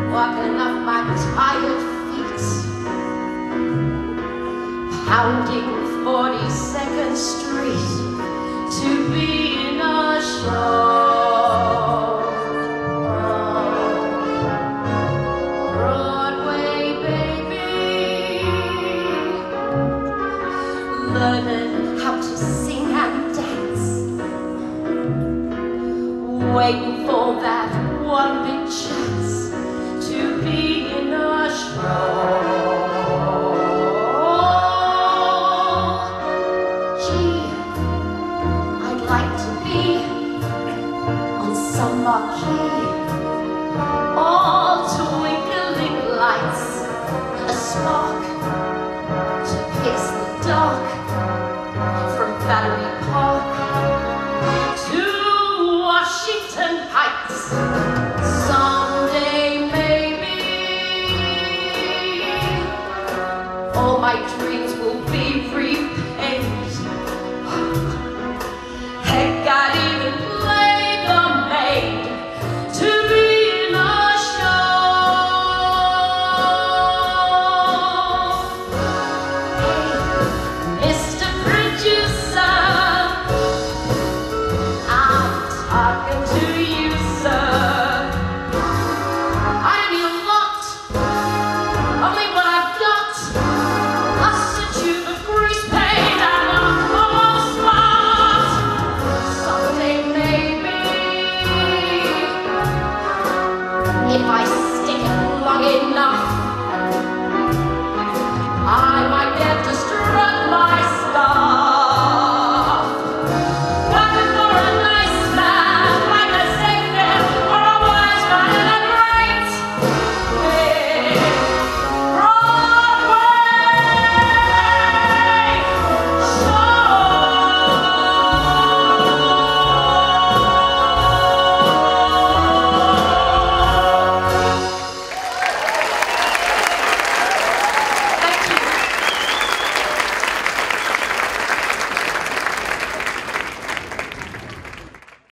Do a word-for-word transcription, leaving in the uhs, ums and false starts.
walking off my tired feet, pounding forty-second Street to be in a show. Broadway, baby, learning how to sing and dance, waiting for that one big chance to be in a show. Gee, I'd like to be on some marquee, all twinkling lights, a small